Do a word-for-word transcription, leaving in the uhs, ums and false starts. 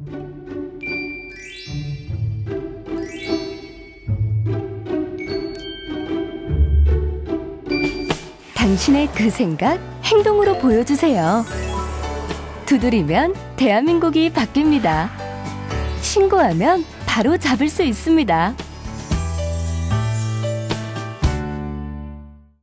당신의 그 생각, 행동으로 보여주세요. 두드리면 대한민국이 바뀝니다. 신고하면 바로 잡을 수 있습니다.